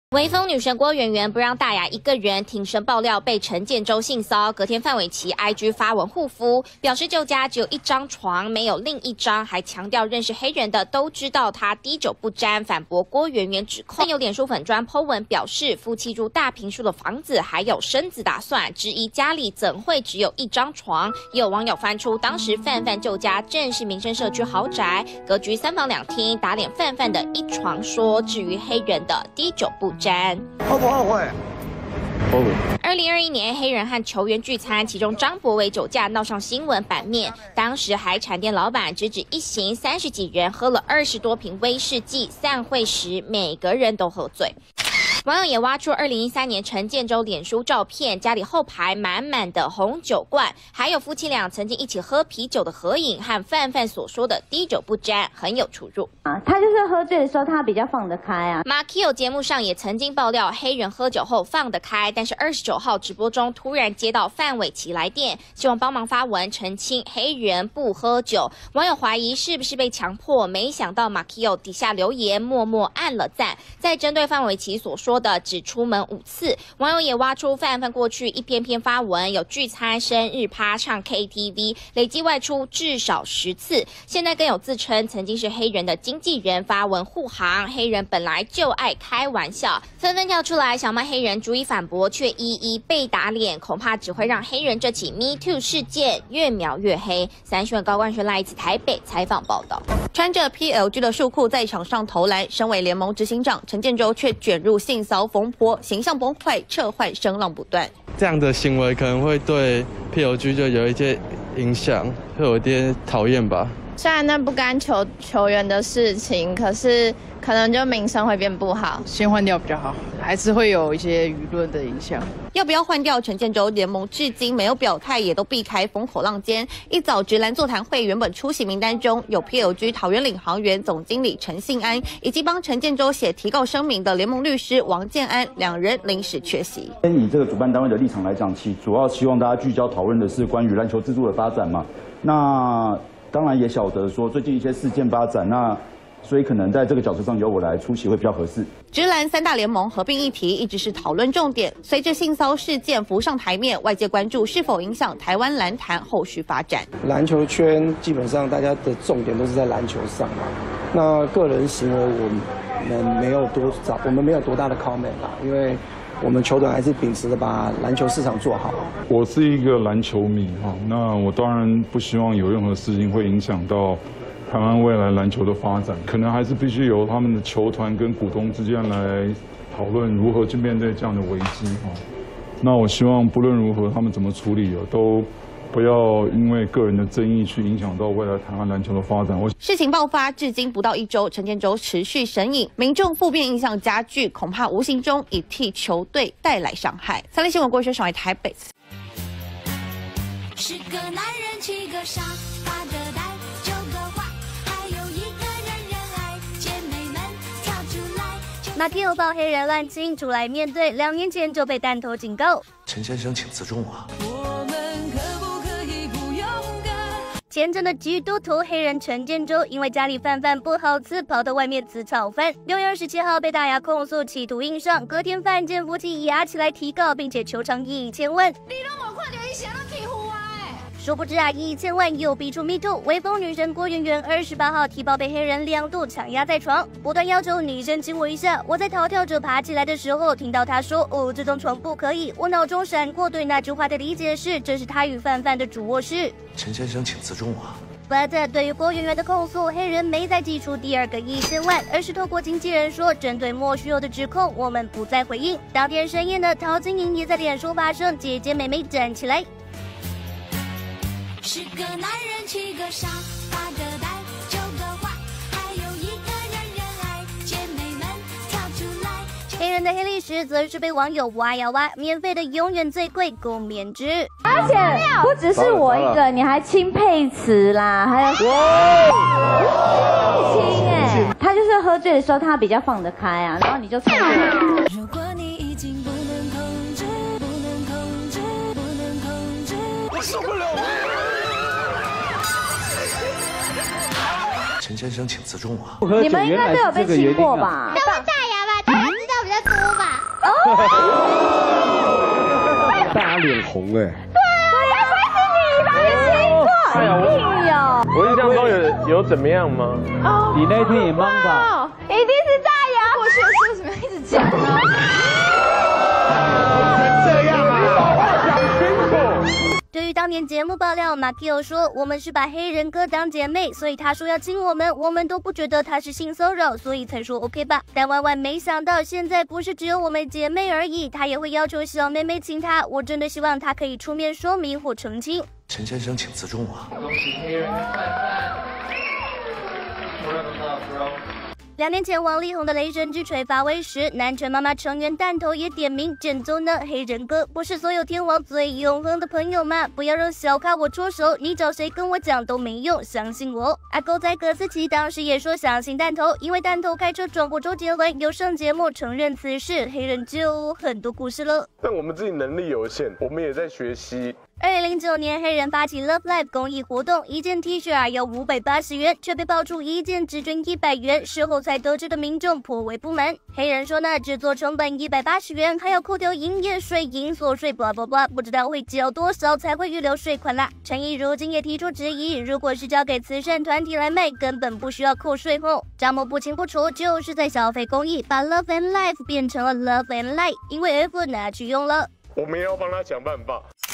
微风女神郭圆圆不让大牙一个人挺身爆料被陈建州性骚，隔天范玮琪 IG 发文护肤，表示旧家只有一张床，没有另一张，还强调认识黑人的都知道他滴酒不沾，反驳郭圆圆指控。有脸书粉专 po 文表示，夫妻住大坪数的房子，还有生子打算，质疑家里怎会只有一张床？也有网友翻出当时范范旧家正是民生社区豪宅，格局3房2厅，打脸范范的一床说，至于黑人的滴酒不沾。 后不后悔 ？2021年，黑人和球员聚餐，其中张博伟酒驾闹上新闻版面。当时海产店老板直指一行30几人喝了20多瓶威士忌，散会时每个人都喝醉。网友也挖出2013年陈建州脸书照片，家里后排满满的红酒罐，还有夫妻俩曾经一起喝啤酒的合影，和范范所说的滴酒不沾很有出入。 他就是喝醉的时候，他比较放得开啊。 马 Kio 节目上也曾经爆料，黑人喝酒后放得开，但是29号直播中突然接到范玮琪来电，希望帮忙发文澄清黑人不喝酒。网友怀疑是不是被强迫，没想到马 Kio 底下留言默默按了赞。在针对范玮琪所说的只出门5次，网友也挖出范范过去一篇篇发文，有聚餐、生日趴、唱 KTV， 累计外出至少10次。现在更有自称曾经是黑人的经纪人发文护航，黑人本来就爱开玩笑，纷纷跳出来想骂黑人，逐一反驳，却一一被打脸，恐怕只会让黑人这起 Me Too 事件越描越黑。3新闻高冠轩来自台北采访报道。 穿着 PLG 的束裤在场上投篮，身为联盟执行长陈建州却卷入性骚风波，形象崩坏，撤换声浪不断。 这样的行为可能会对 PLG 就有一些影响，会有点讨厌吧。 虽然那不干球员的事情，可是可能就名声会变不好。 先换掉比较好，还是会有一些舆论的影响。 要不要换掉陈建州？联盟至今没有表态，也都避开风口浪尖。一早直篮座谈会原本出席名单中有 PLG 桃园领航员总经理陈信安，以及帮陈建州写提告声明的联盟律师王建安，两人临时缺席。 以这个主办单位的立场来讲，其主要希望大家聚焦讨论的是关于篮球自助的发展嘛。那当然也晓得说最近一些事件发展，所以可能在这个角色上由我来出席会比较合适。 职篮3大联盟合并议题一直是讨论重点，随着性骚事件浮上台面，外界关注是否影响台湾篮坛后续发展。 篮球圈基本上大家的重点都是在篮球上嘛，那个人行为我们没有多大的 comment 啦，因为我们球队还是秉持着把篮球市场做好。 我是一个篮球迷哈，那我当然不希望有任何事情会影响到台湾未来篮球的发展，可能还是必须由他们的球团跟股东之间来讨论如何去面对这样的危机哈。那我希望不论如何，他们怎么处理都不要因为个人的争议去影响到未来台湾篮球的发展。 事情爆发至今不到1周，陈建州持续神隐，民众负面印象加剧，恐怕无形中已替球队带来伤害。3立新闻郭学爽在台北。 10个男人7个傻，8个呆9个坏，还有1个人爱，姐妹们跳出来。 马蒂欧爆黑人乱亲出来面对，2年前就被弹头警告。 陈先生，请自重啊！ 前阵的基督徒黑人陈建州，因为家里饭不好吃，跑到外面吃炒饭。6月27号被大牙控诉企图硬上，隔天犯贱夫妻牙起来提告，并且求偿1000万。 你让我快点一想到提壶啊！ 殊不知1000万又逼出 Me Too， 微风女神郭圆圆28号提报被黑人2度强压在床，不断要求女生亲我一下。我在逃跳着爬起来的时候，听到她说：“哦，这张床不可以。”我脑中闪过对那句话的理解是，这是她与范范的主卧室。 陈先生，请自重啊 ！But 对于郭圆圆的控诉，黑人没再祭出第2个1000万，而是透过经纪人说，针对莫须有的指控，我们不再回应。当天深夜呢，陶晶莹也在脸书发声，姐姐妹妹站起来。 10个男人7个傻，8个呆9个坏，还有1个人爱，姐妹们跳出来。 黑人的黑历史则是被网友挖呀挖，免费的永远最贵，共勉之。 而且不只是我一个，你还亲佩慈啦，还有亲他就是喝醉的时候他比较放得开啊，然后你就冲过来。 如果你已经不能控制，不能控制，不能控制， 我受不了了。陈先生，请自重啊！ 你们应该都有被亲过吧？ 都会大牙吧？大牙知道比较多吧？ 脸红哎。 对呀，会是你吧？你听过？一定有。 我印象中有怎么样吗？ 哦，你那天也懵吧？ 一定是大牙。 过去的事为什么要一直讲呢？ 这样啊，讲清楚。 对于当年节目爆料，马 Q 说我们是把黑人哥当姐妹，所以他说要亲我们都不觉得他是性骚扰，所以才说 OK 吧。但万万没想到，现在不是只有我们姐妹而已，他也会要求小妹妹亲他。我真的希望他可以出面说明或澄清。 陈先生，请自重啊！ 恭喜黑人的范范。 2年前，王力宏的雷神之锤发威时，南拳妈妈成员弹头也点名正宗的黑人哥，不是所有天王最永恒的朋友吗？不要让小咖我出手，你找谁跟我讲都没用，相信我。阿狗仔葛思琪当时也说相信弹头，因为弹头开车撞过周杰伦，有上节目承认此事，黑人就很多故事了。 但我们自己能力有限，我们也在学习。 2009年，黑人发起 Love Life 公益活动，一件 T 恤要580元，却被爆出一件只捐100元，事后才得知的民众颇为不满。黑人说呢，制作成本180元，还要扣掉营业税、营所税，blah blah blah，不知道会交多少才会预留税款啦。陈毅如今也提出质疑，如果是交给慈善团体来卖，根本不需要扣税后。张某不清不楚，就是在消费公益，把 Love and Life 变成了 Love and Light，因为 F 拿去用了。 我们也要帮他想办法。